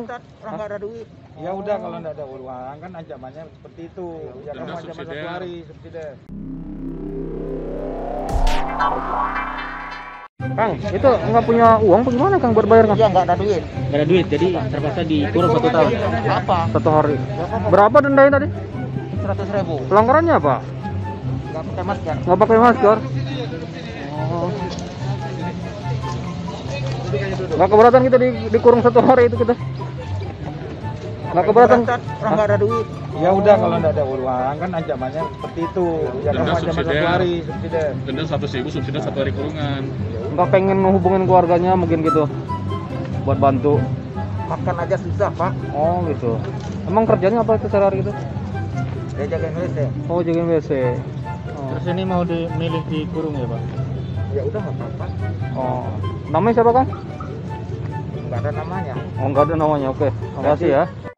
Orang nggak ada duit. Ya udah kalau nggak ada uang kan ancamannya seperti itu. Ya kamu Denda ancaman subsidiar. 1 hari subsidi. Kang, itu nggak punya uang bagaimana Kang buat bayar Kang? Iya nggak ada duit. Nggak ada duit, jadi terpaksa dikurung 1 tahun. Apa? 1 hari. Berapa dendanya tadi? 100.000. Pelanggarannya apa? Nggak pakai masker. Nggak pakai masker? Oh. Nggak keberatan kita dikurung 1 hari itu kita? Nggak keberatan? Orang nggak ada duit. Ya udah kalau nggak ada uang kan ancamannya seperti itu. Ya Denda kamu ancaman 1 subsidiar. hari subsidi. Denda 100.000, subsidi 1 hari kurungan. Nggak pengen menghubungin keluarganya mungkin gitu? Buat bantu? Makan aja susah Pak. Oh gitu. Emang kerjanya apa itu sehari-hari gitu? Dia jagain WC. Oh jagain WC. Oh. Terus ini mau dimilih dikurung ya Pak? Ya udah nggak apa-apa. Oh. Namanya siapa Kang? Nggak ada namanya. Oh nggak ada namanya, oke. Makasih ya.